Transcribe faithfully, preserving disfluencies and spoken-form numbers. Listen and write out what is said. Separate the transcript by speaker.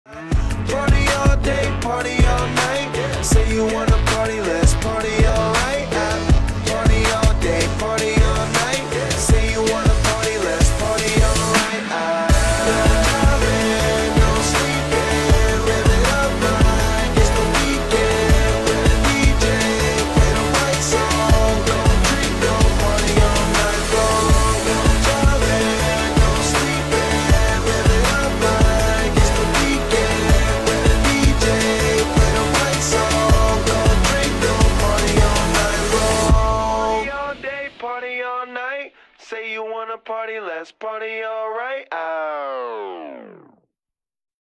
Speaker 1: Party all day, party all night. Say you wanna party, let's party all right. Party all day, party all night. Say you wanna party, let's party all right. No driving, no sleeping, living up right. It's the weekend with the D J. Play the right song, don't drink, don't party all night long. No driving, no sleeping, living up right. It's the weekend with the D J. Play the right song, don't drink, don't party all night long. Party all day, party all night. Say you wanna party, let's party all right. Oh.